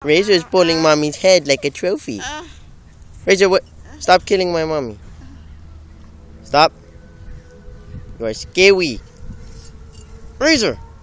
Razor is pulling mommy's head like a trophy. Razor, what? Stop killing my mommy. Stop. You are scary. Razor.